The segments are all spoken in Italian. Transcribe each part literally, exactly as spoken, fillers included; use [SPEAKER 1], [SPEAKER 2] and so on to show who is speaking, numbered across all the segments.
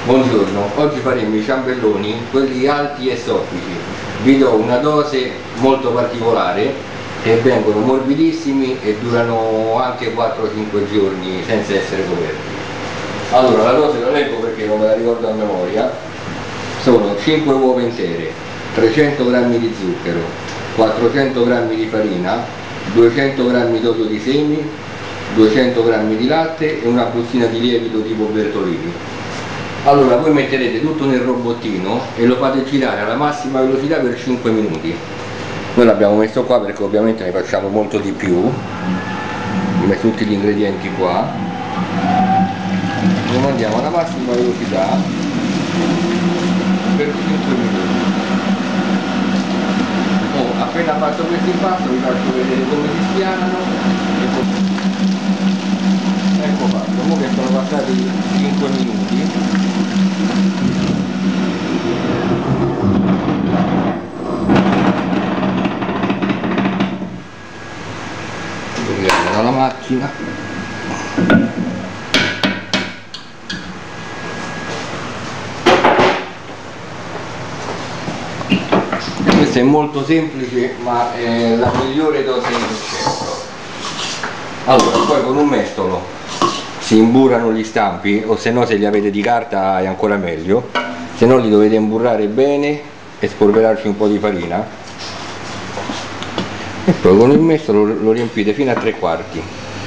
[SPEAKER 1] Buongiorno, oggi faremo i ciambelloni, quelli alti e soffici. Vi do una dose molto particolare che vengono morbidissimi e durano anche quattro cinque giorni senza essere coperti. Allora, la dose la leggo perché non me la ricordo a memoria. Sono cinque uova intere, trecento grammi di zucchero, quattrocento grammi di farina, duecento grammi d'olio di semi, duecento grammi di latte e una bustina di lievito tipo Bertolini. Allora voi metterete tutto nel robottino e lo fate girare alla massima velocità per cinque minuti. Noi l'abbiamo messo qua perché ovviamente ne facciamo molto di più. Vi metto tutti gli ingredienti qua, lo mandiamo alla massima velocità per cinque minuti. Oh, appena fatto questo impasto vi faccio vedere come si spianano e come... Ecco fatto, ora che sono passati cinque minuti. Dalla macchina questo è molto semplice ma è la migliore dose in certo. Allora poi con un mestolo si imburrano gli stampi, o se no se li avete di carta è ancora meglio, se no li dovete imburrare bene e spolverarci un po' di farina e poi con il mestolo lo riempite fino a tre quarti.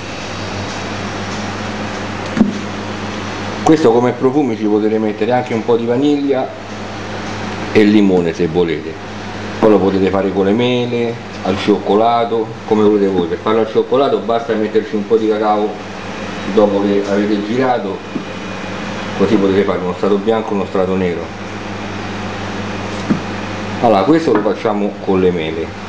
[SPEAKER 1] Questo come profumi ci potete mettere anche un po' di vaniglia e limone se volete, poi lo potete fare con le mele, al cioccolato, come volete voi. Per farlo al cioccolato basta metterci un po' di cacao dopo che avete girato, così potete fare uno strato bianco e uno strato nero. Allora questo lo facciamo con le mele.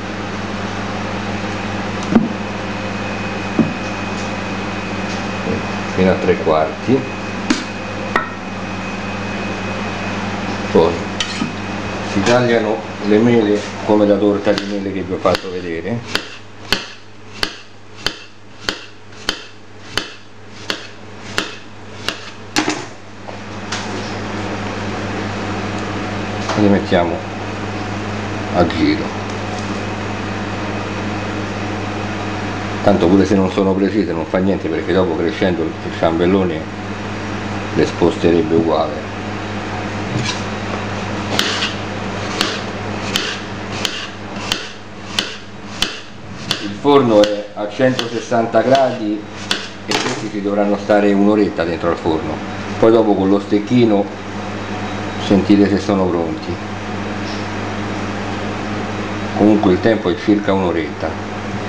[SPEAKER 1] Fino a tre quarti, poi si tagliano le mele come la torta di mele che vi ho fatto vedere, e le mettiamo a giro. Tanto pure se non sono precise non fa niente, perché dopo crescendo il ciambellone le sposterebbe uguale. Il forno è a centosessanta gradi e questi ci dovranno stare un'oretta dentro al forno, poi dopo con lo stecchino sentite se sono pronti. Comunque il tempo è circa un'oretta.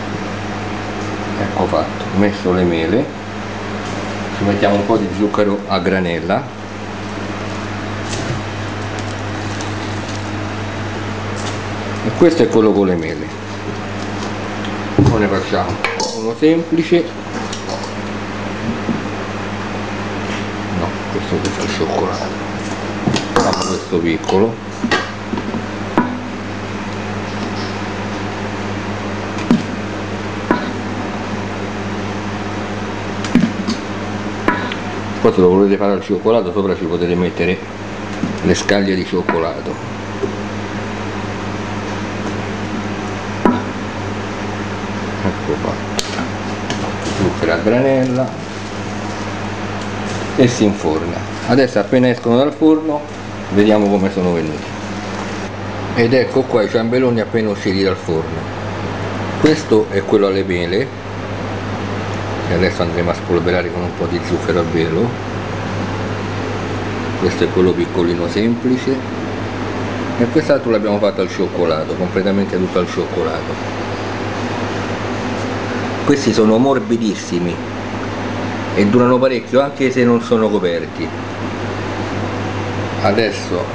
[SPEAKER 1] Ecco fatto, messo le mele, ci mettiamo un po' di zucchero a granella e questo è quello con le mele. Ora ne facciamo uno semplice, no, questo è il cioccolato, facciamo questo piccolo. Poi se lo volete fare al cioccolato sopra ci potete mettere le scaglie di cioccolato. Ecco fatto, zucchero a granella e si inforna. Adesso appena escono dal forno vediamo come sono venuti. Ed ecco qua i ciambelloni appena usciti dal forno. Questo è quello alle mele, che adesso andremo a spolverare con un po' di zucchero a velo. Questo è quello piccolino semplice e quest'altro l'abbiamo fatto al cioccolato, completamente tutto al cioccolato. Questi sono morbidissimi e durano parecchio anche se non sono coperti. Adesso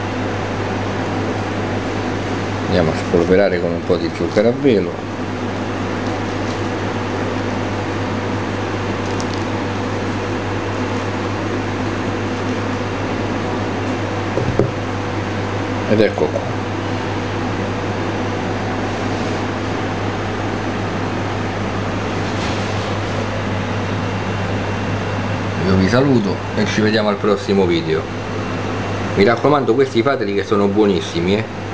[SPEAKER 1] andiamo a spolverare con un po' di zucchero a velo. Ed ecco qua. Io vi saluto e ci vediamo al prossimo video. Mi raccomando, questi fateli che sono buonissimi, eh.